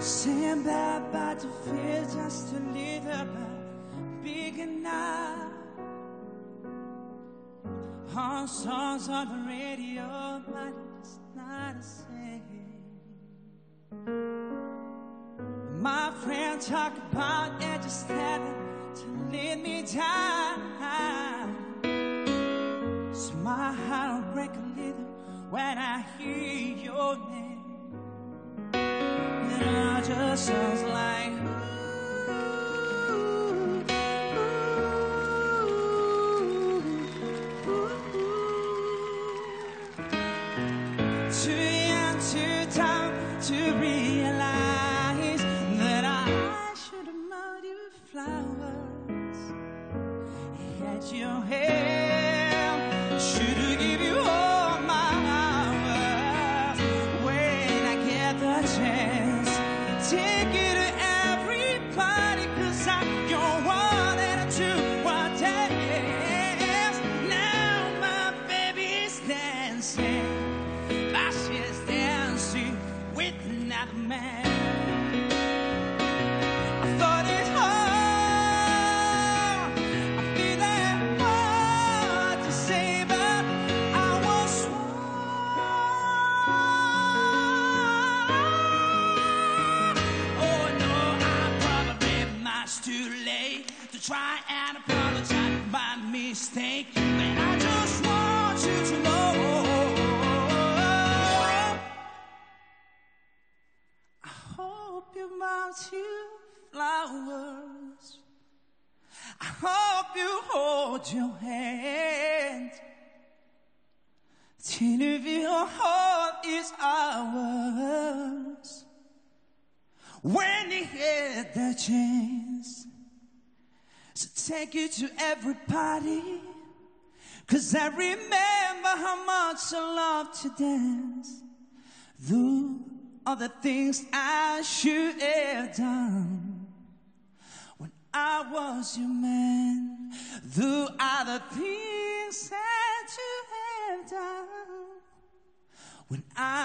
Saying bye-bye to fear just a little bit big enough. All songs on the radio, but it's not the same. My friends talk about it, just having to let me down. So my heart will break a little when I hear your name. It just sounds like too young, too dumb to realize that I should have mowed you with flowers. Had your hair, should have give you all my hours. When I get the chance, take it to everybody, 'cause I'm your one and two one dance. Now my baby's dancing, but she's dancing with another man. I thought it hard, I feel it hard to say, but I was wrong. Oh no, I'm probably much too late to try and apologize for my mistake, but I just want you to know I hope you bought you flowers. I hope you hold your hand till if your heart is ours. When you get the chance, so take it to everybody, 'cause I remember how much I love to dance. Through all the things I should have done when I was your man. Through all the things that you have done when I